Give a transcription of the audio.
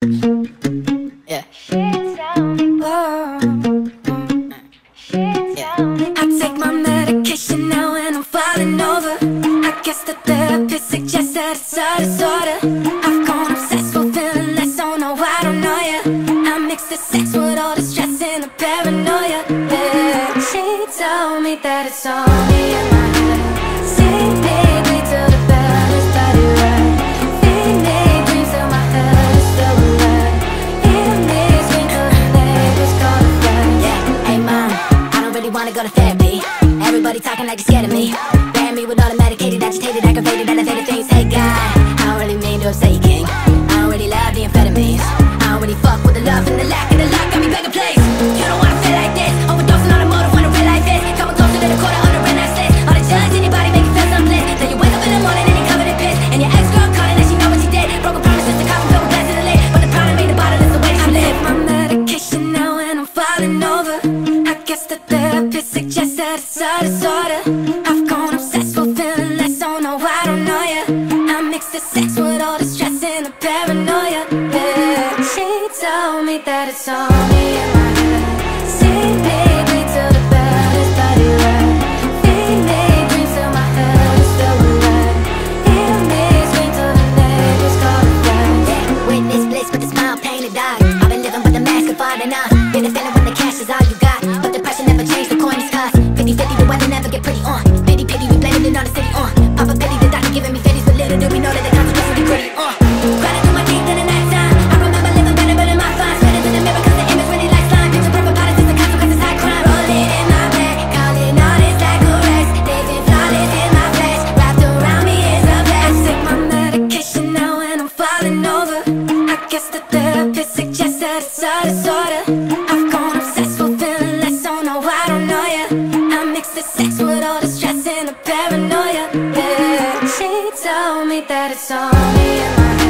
Yeah. Oh. Yeah. I take my medication now and I'm falling over. I guess the therapist suggests that it's a disorder. I've gone obsessed with feeling less, oh no, I don't know ya. I mix the sex with all the stress and the paranoia. Yeah. She told me that it's only in my head. See me bleed till the bed is bloody red. Feed me dreams till my head is still alive. Hear me scream till the neighbors call the feds. Yeah, hey mom, I don't really wanna go to therapy. Everybody talking like they're scared of me. Bury me with all the medicated, agitated, aggravated, elevated things. Hey God, I don't really mean to upset you, king. I don't really love the amphetamines. I don't really fuck with the love and the lack of the luck. Got me begging, please. You don't wanna feel like this. Overdosing on a motive when a real life is. Coming closer to the quarter on the red night slit. All the drugs in your body make you feel some bliss. Then you wake up in the morning and you're covered in piss. And your ex-girl calling and she know what you did. Broken promises to coffin filled with glass in the lid. But the problem ain't the bottle, it's the way she live. I take my medication now and I'm falling over. I guess the therapist suggests that it's a disorder. I've gone obsessed with feeling less, oh no, I don't know ya. I mix the sex with all the stress and the paranoia. Yeah. She told me that it's only in my head. See me bleed till the bed is bloody red. Feed me dreams till my head is still alive. Hear me scream till the neighbors call the feds. Yeah, witness bliss with a smile painted eyes. I've been living with a mask of falling off. Been a feeling when the cash is all you got. But the pressure never changed, the coin is cost. 50-50, the weather never get pretty on. Pity, pity, we blaming it on the city on. Papa pity, the doctor giving me fitties. But little do we know that the consequences be gritty on. Grinding through my teeth in the nighttime. I remember living better, but in my fine. Spinning in the mirror cause the image really like slime. Picture perfect bodies, it's the consequences, high crime. Rolling in my bed, calling all this like a rest. Living flawless in my flesh, wrapped around me is a blast. I take my medication now and I'm falling over. I guess the therapist suggests that it's a disorder. I've gone obsessed with feeling less, oh no, I don't know ya. I mix the sex with all the stress and the paranoia. Yeah, she told me that it's only in my